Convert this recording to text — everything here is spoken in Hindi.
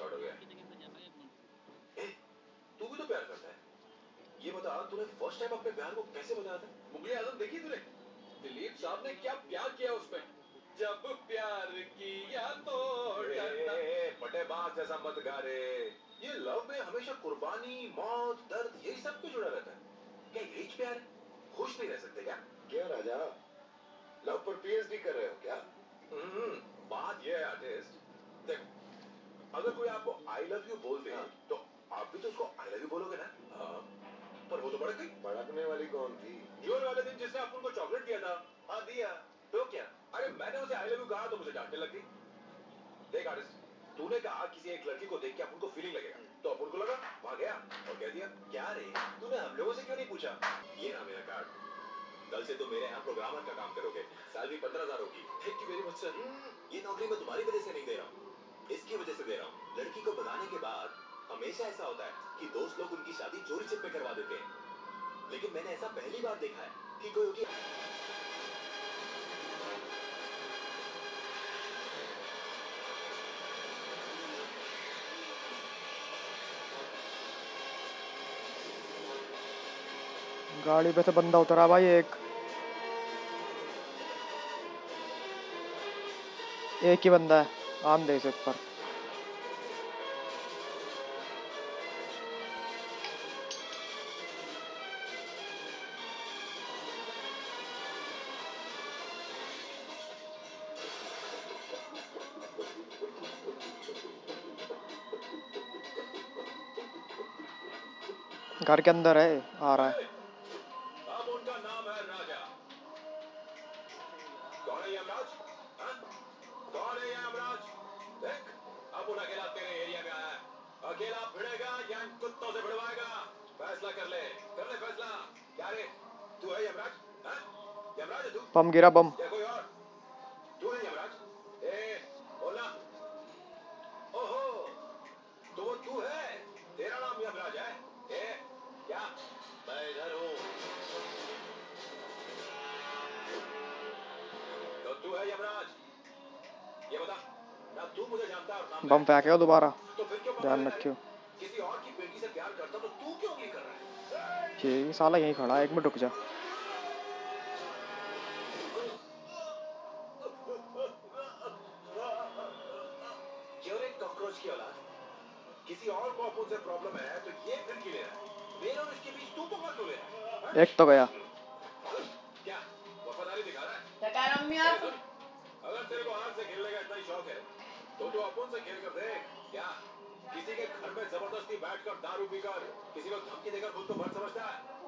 स्टार्ट हो गया। ए, तू भी तो प्यार करता है। ये बता तूने फर्स्ट टाइम अपने प्यार को कैसे बताया था? मुगले आजम देखी तूने? दिलीप साहब ने क्या प्यार किया उसमें। जब प्यार किया तो फटेबाज जैसा मत गा रे। ये लव में हमेशा कुर्बानी, मौत, दर्द यही सब कुछ जुड़ा रहता है। क्या यही प्यार है? खुश नहीं रह सकते क्या? क्या राजा, लव पर पीएचडी कर रहे हो क्या? बात ये है आर्टिस्ट, देखो अगर कोई आपको आई लव यू बोल दे तो आप भी तो उसको आई लव यू बोलोगे ना? हाँ, पर वो तो भड़क गई। भड़कने वाली कौन थी? न्यूयर वाले दिन जिसने अपन को चॉकलेट दिया था। हाँ दिया, तो क्या? अरे मैंने उसे आई लव यू कहा तो मुझे डांटने लग गई। देख आर्टिस्ट, तूने कहा किसी एक लड़की को देख के अपन को फीलिंग लगेगा, तो अपन को लगा, वहां गया और कह दिया क्या रे, तूने हम लोगों से क्यों नहीं पूछा? ये ना मेरा कार्ड, कल से तुम मेरे यहाँ प्रोग्रामर का काम करोगे, सैलरी 15,000 होगी। Thank you very much sir. ये नौकरी मैं तुम्हारी वजह से नहीं दे रहा हूँ, इसकी वजह से दे रहा हूँ। लड़की को बताने के बाद हमेशा ऐसा होता है कि दोस्त लोग उनकी शादी चोरी छिपे करवा देते हैं, लेकिन मैंने ऐसा पहली बार देखा है कि कोई उनकी गाड़ी पे से बंदा उतरा भाई, एक ही बंदा है, आम दे से ऊपर। घर के अंदर है, आ रहा है। अब उनका नाम है राजा। कौन है यमराज? हाँ? कौन है यमराज? देख, अब उन अकेला तेरे एरिया में आया है। अकेला भिड़ेगा या इन कुत्तों से भिड़वाएगा? फैसला कर ले फैसला। क्या रे, तू है यमराज? हाँ? यमराज है तू बम गिरा, बम। या कोई और? तू है यमराज? ए, बोलना। ओहो, तो वो तू है, तेरा नाम यमराज है? ए, क्या? मैं इधर हूँ। तो तू है यमराज? ये बता, ना तू मुझे जानता और ना मैं बम फेंकेगा दोबारा, तो फिर क्यों ध्यान पकड़ रहा है? रखियो। किसी और की बेटी से प्यार करता तो तू क्यों नहीं कर रहा है? ये साला यहीं खड़ा है, एक मिनट रुक जा। क्यों रे कॉकरोच की औलाद, किसी और को अपन से प्रॉब्लम है तो ये फिर क्यों ले रहा है? मेरे और इसके बीच तू पंगा क्यों ले रहा है? एक तो गया। क्या वफादारी दिखा रहा है? सुन, अगर तेरे को आग से खेलने का इतना ही शौक है तो तू अपन से खेल कर देख। क्या किसी के घर में जबरदस्ती बैठकर दारू पीकर किसी को धमकी देकर खुद को बड़ समझता है?